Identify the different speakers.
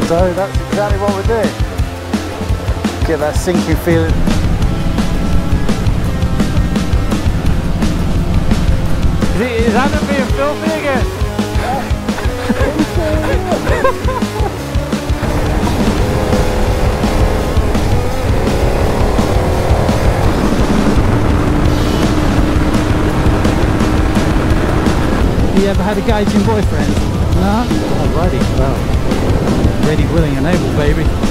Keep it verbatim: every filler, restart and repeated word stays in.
Speaker 1: So that's exactly what we're doing. Get that sinking feeling. Is, it, is Adam being filthy again?
Speaker 2: You ever had a gauging boyfriend? No?
Speaker 1: Alrighty, well,
Speaker 2: Ready, willing and able, baby.